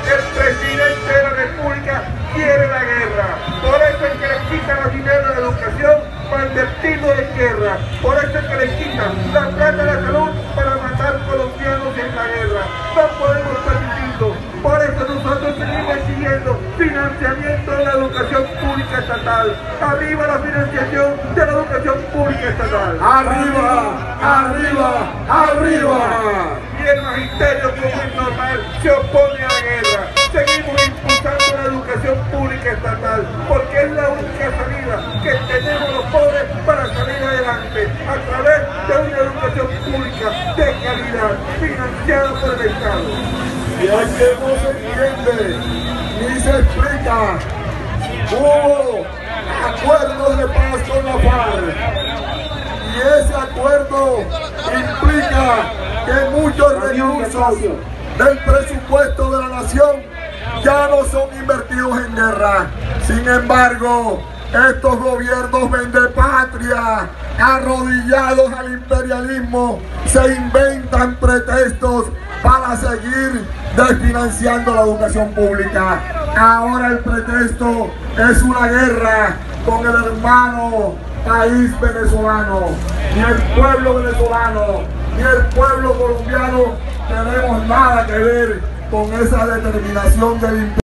El presidente de la República quiere la guerra. Por eso es que le quitan el dinero de la educación para invertirlo en guerra. Por eso es que le quitan la plata de la salud para matar colombianos en la guerra. No podemos permitirlo. Por eso nosotros seguimos exigiendo financiamiento de la educación pública estatal. Arriba la financiación de la educación pública estatal. ¡Arriba! ¡Arriba! ¡Arriba! Y el magisterio, como es normal, se opone a la guerra. Seguimos impulsando la educación pública estatal, porque es la única salida que tenemos los pobres para salir adelante, a través de una educación pública de calidad, financiada por el Estado. Y es que no se entiende, ni se explica. Hubo acuerdos de paz con la FARC, y ese acuerdo implica que muchos recursos del presupuesto de la nación ya no son invertidos en guerra. Sin embargo, estos gobiernos vendepatria, arrodillados al imperialismo, se inventan pretextos para seguir desfinanciando la educación pública. Ahora el pretexto es una guerra con el hermano país venezolano. Ni el pueblo venezolano, ni el pueblo colombiano tenemos nada que ver con esa determinación del imperio.